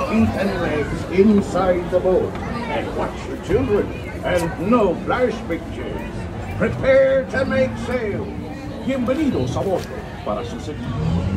feet and legs inside the boat. And watch your children, and no flash pictures. Prepare to make sail. Bienvenidos a bordo para su servicio.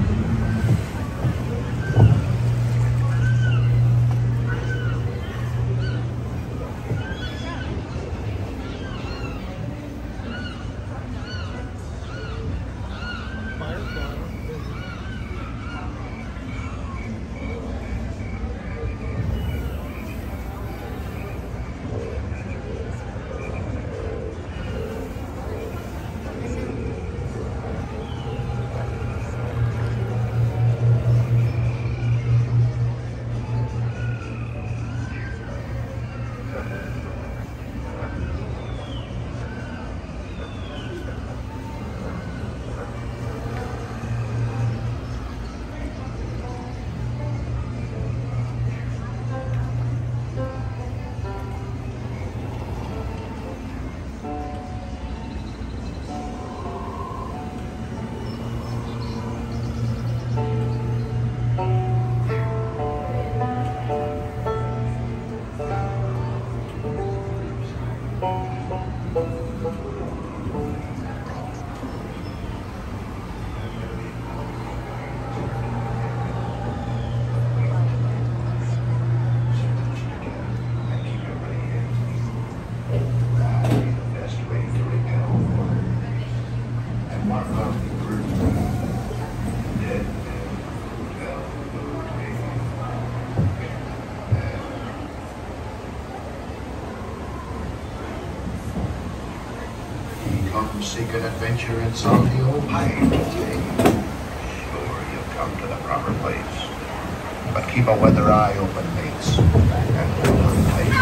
Seek an adventure and solve the old pine, Jay. Sure, you've come to the proper place. But keep a weather eye open, mates. And hold on tight.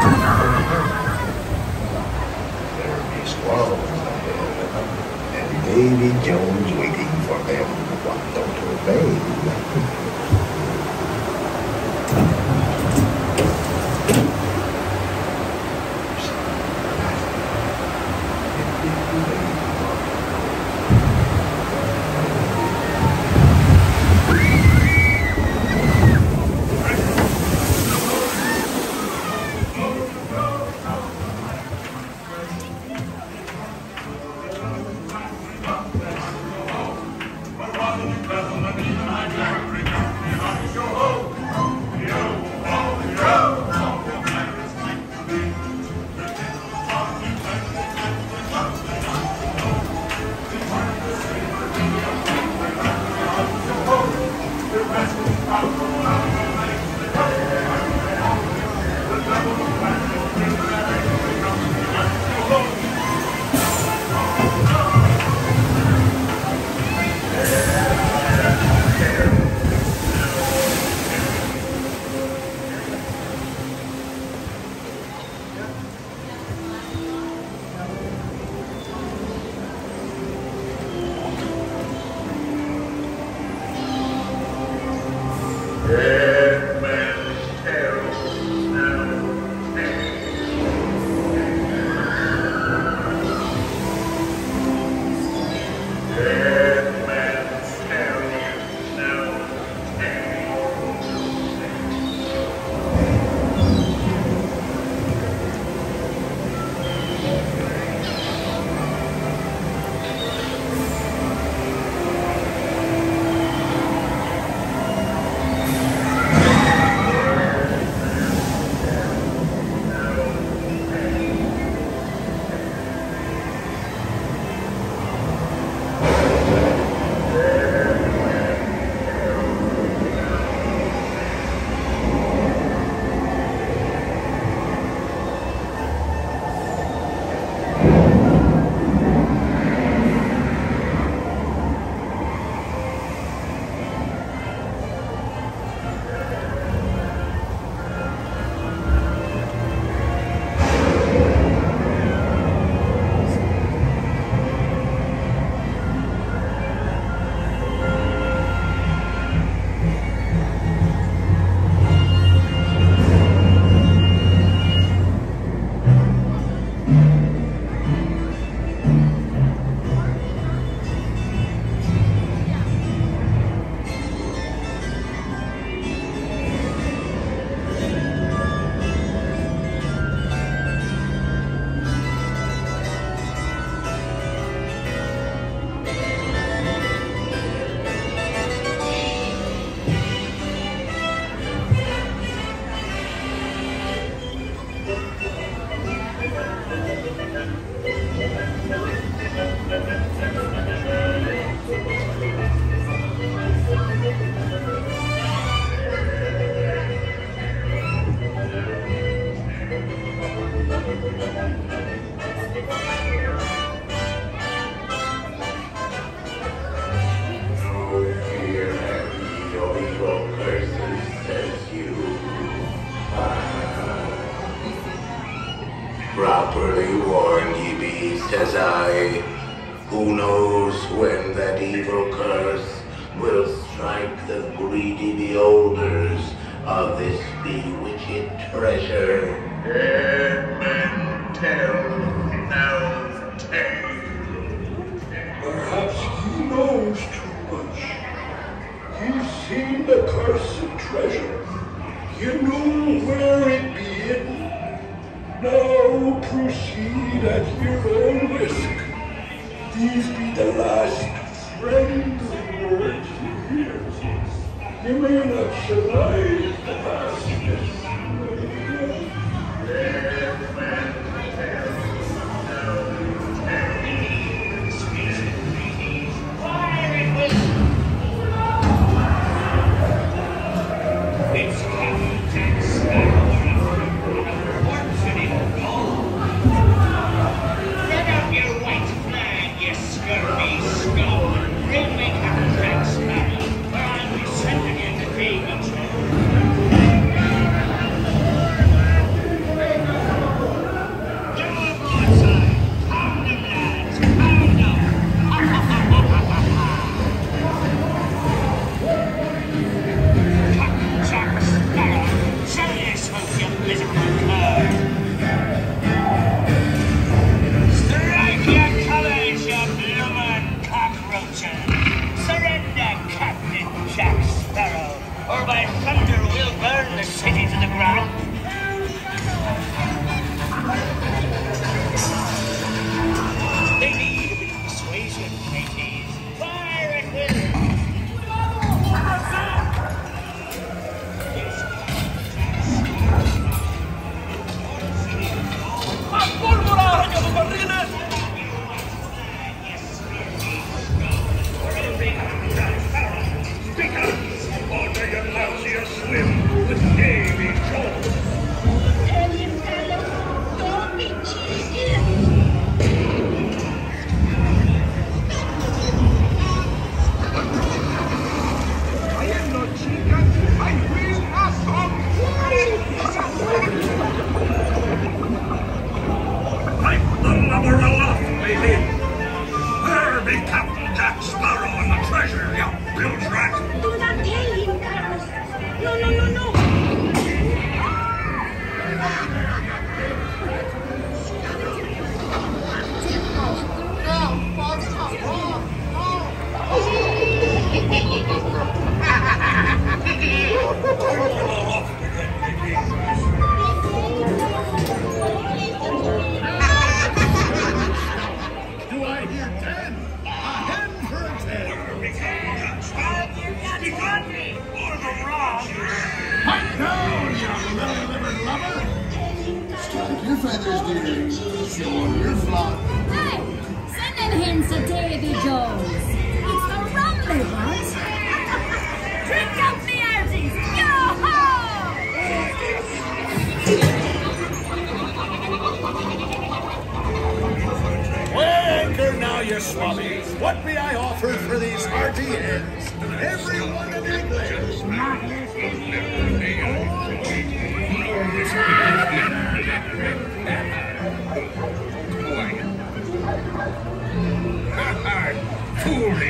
There be squalls ahead. And Davy Jones waiting for them what don't obey. Properly warned, ye beast, as I. Who knows when that evil curse will strike the greedy beholders of this bewitched treasure. Dead men tell no tale. Perhaps he knows too much. He's seen the cursed treasure. You knew where it be hidden. Now proceed at your own risk. These be the last friendly words you hear. You may not survive the vastness. Dead men tell no tale. Fire and whistle. It's Captain Sparrow. Set up your white flag, you scurvy scum. Bring me Captain Jack Sparrow, or I'll be sending you to David's or by thunder we'll burn the city to the ground. They need a bit of persuasion, mateys. Fire and whistle. ¡A pólvora, cazabarriles! Speak up! Or do you lousy a swim with Davy Jones? Tell you, fellow, don't be cheeky. I am not chica. I will assault. Pipe the lubber aloft, baby! There be Captain Jack Sparrow and the treasure, you bilge rat! Do not tell him, Carlos. No, no, no, no. Do I hear 10? A hen for a 10. Or the wrong! Pipe down, you little-livered lover. Strike your feathers, dear. Show your flock. Hey, sending him to Davy Jones. It's the rum they want. Drink up the arties. Yo-ho! Weigh anchor now, you swabbies. What be I offered for these hearty hens? Everyone in English. Fooly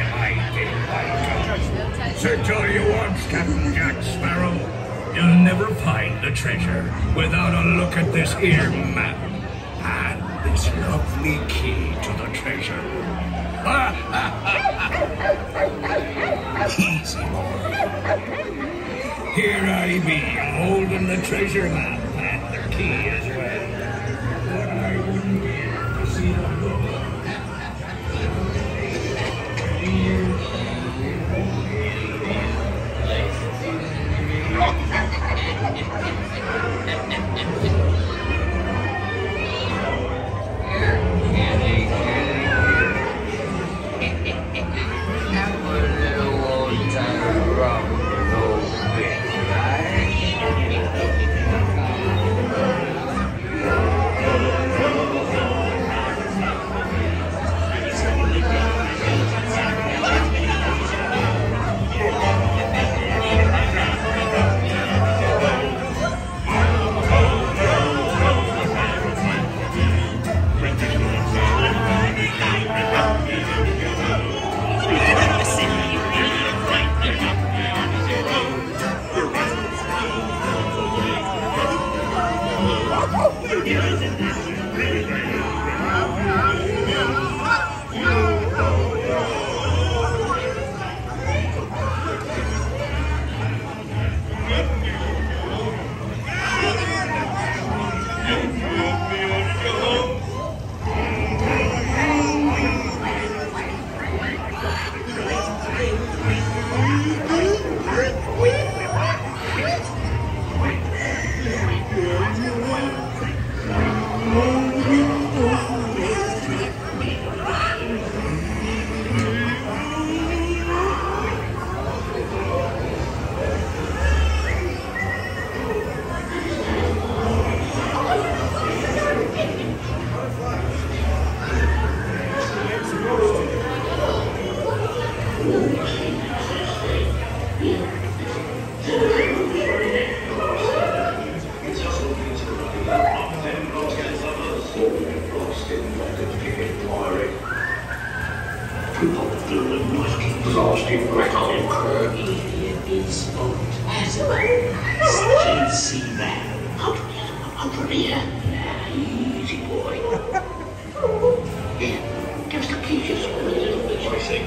like Search all you want, Captain Jack Sparrow. You'll never find the treasure without a look at this here map and this lovely key to the treasure. Easy, boy. Here I be, holding the treasure map and the key as well. What I wouldn't give to see the look. See that? Up from here. Easy boy. Yeah, just to keep you so I say,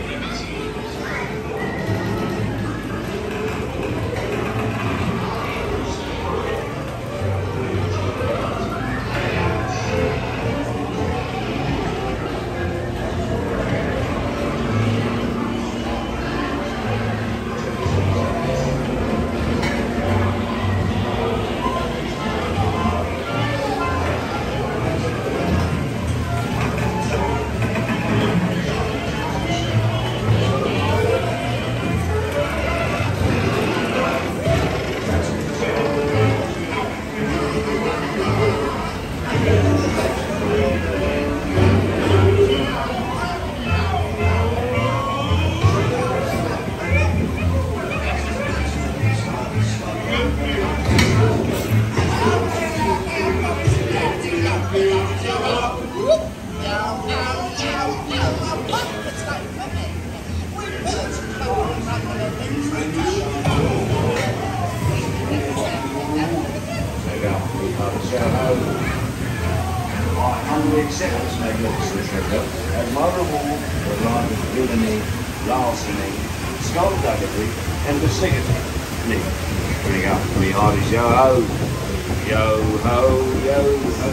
Acceptance magnificent trigger as my reward for life of villainy, larceny, skullduggery, and besiegity. Me, bring up me hearties, yo ho, yo ho, yo ho.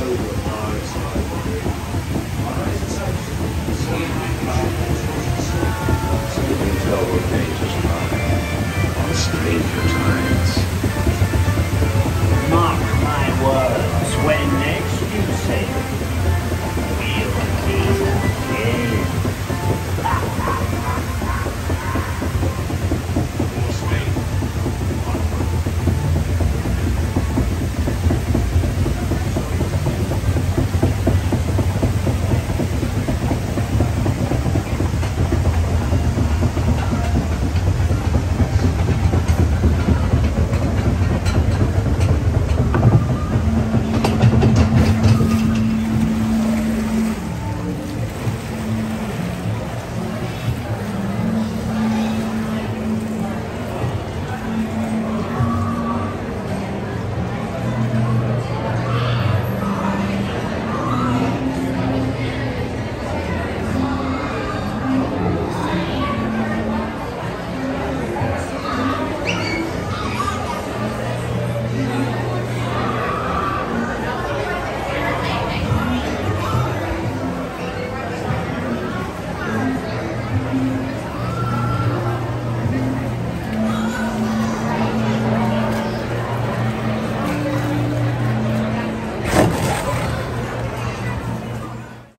My reputation,